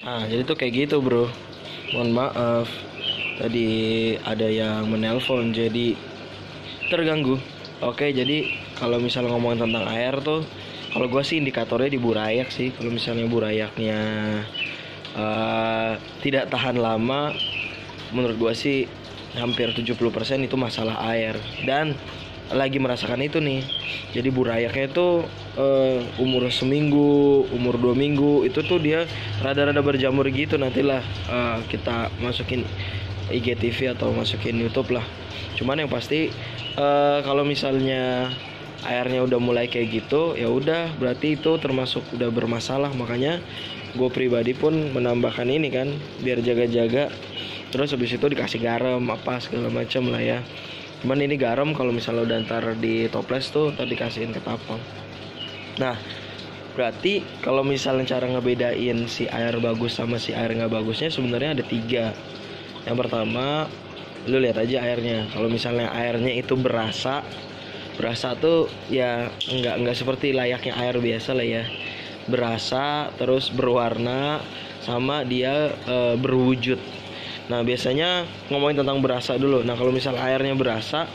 Nah, jadi tuh kayak gitu, bro. Mohon maaf. Tadi ada yang menelpon, jadi terganggu. Oke, jadi kalau misalnya ngomongin tentang air tuh, kalau gue sih indikatornya di burayak sih. Kalau misalnya burayaknya eh, tidak tahan lama, menurut gue sih hampir 70% itu masalah air. Dan lagi merasakan itu nih. Jadi burayaknya itu umur seminggu, umur 2 minggu itu tuh dia rada-rada berjamur gitu. Nantilah kita masukin IGTV atau masukin YouTube lah. Cuman yang pasti kalau misalnya airnya udah mulai kayak gitu, ya udah berarti itu termasuk udah bermasalah. Makanya gue pribadi pun menambahkan ini kan, biar jaga-jaga. Terus habis itu dikasih garam apa segala macam lah ya. Cuman ini garam kalau misalnya udah ntar di toples tuh tadi kasihin ke tapang. Nah, berarti kalau misalnya cara ngebedain si air bagus sama si air nggak bagusnya sebenarnya ada tiga. Yang pertama, lu lihat aja airnya. Kalau misalnya airnya itu berasa tuh ya nggak seperti layaknya air biasa lah ya. Berasa, terus berwarna, sama dia berwujud. Nah, biasanya ngomongin tentang berasa dulu. Nah, kalau misalnya airnya berasa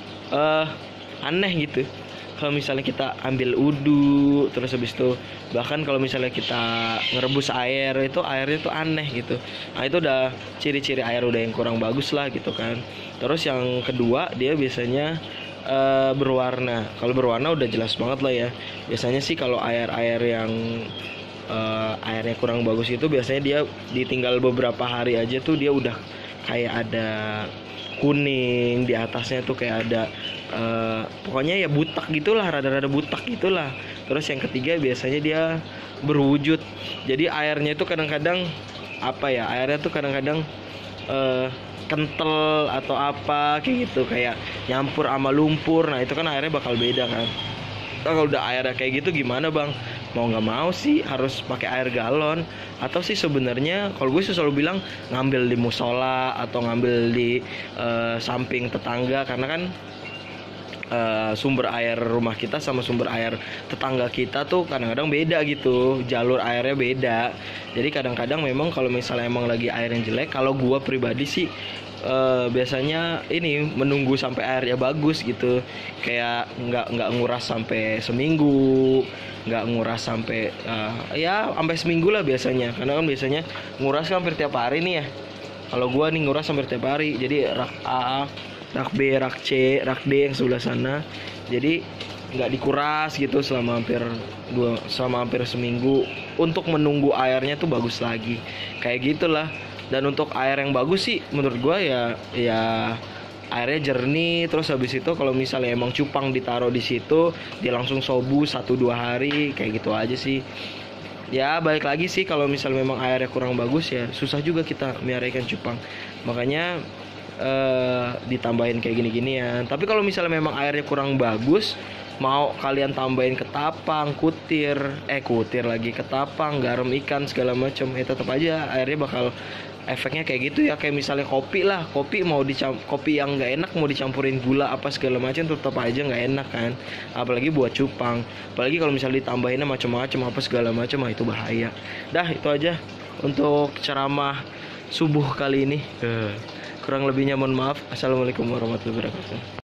aneh gitu. Kalau misalnya kita ambil udu, terus habis itu bahkan kalau misalnya kita ngerebus air, itu airnya tuh aneh gitu. Nah, itu udah ciri-ciri air udah yang kurang bagus lah gitu kan. Terus yang kedua, dia biasanya berwarna. Kalau berwarna udah jelas banget lah ya. Biasanya sih kalau air-air yang airnya kurang bagus itu biasanya dia ditinggal beberapa hari aja tuh dia udah kayak ada kuning di atasnya tuh, kayak ada pokoknya ya butak gitulah, rada-rada butak gitulah. Terus yang ketiga biasanya dia berwujud. Jadi airnya itu kadang-kadang apa ya, airnya tuh kadang-kadang kental atau apa kayak gitu, kayak nyampur sama lumpur. Nah, itu kan airnya bakal beda kan. Nah, kalau udah airnya kayak gitu gimana bang? Mau nggak mau sih harus pakai air galon, atau sih sebenarnya kalau gue sih selalu bilang ngambil di musola atau ngambil di samping tetangga, karena kan sumber air rumah kita sama sumber air tetangga kita tuh kadang-kadang beda gitu, jalur airnya beda. Jadi kadang-kadang memang kalau misalnya emang lagi air yang jelek, kalau gua pribadi sih biasanya ini menunggu sampai airnya bagus gitu, kayak nggak nguras sampai seminggu, nggak nguras sampai ya sampai seminggu lah biasanya, karena kan biasanya nguras kan hampir tiap hari nih ya. Kalau gua nih nguras hampir tiap hari, jadi rak A, rak B, rak C, rak D yang sebelah sana. Jadi nggak dikuras gitu selama hampir seminggu untuk menunggu airnya tuh bagus lagi. Kayak gitulah. Dan untuk air yang bagus sih menurut gua ya airnya jernih. Terus habis itu kalau misalnya emang cupang ditaruh di situ, dia langsung sobu 1-2 hari kayak gitu aja sih. Ya balik lagi sih, kalau misalnya memang airnya kurang bagus ya susah juga kita melihara ikan cupang. Makanya ditambahin kayak gini-gini ya. Tapi kalau misalnya memang airnya kurang bagus, mau kalian tambahin ketapang, kutir lagi, ketapang, garam ikan segala macam, tetap aja airnya bakal efeknya kayak gitu ya. Kayak misalnya kopi lah, kopi yang nggak enak mau dicampurin gula apa segala macam tetap aja nggak enak kan. Apalagi buat cupang, apalagi kalau misalnya ditambahinnya macam-macam apa segala macam, itu bahaya. Dah, itu aja untuk ceramah subuh kali ini. Kurang lebihnya mohon maaf. Assalamualaikum warahmatullahi wabarakatuh.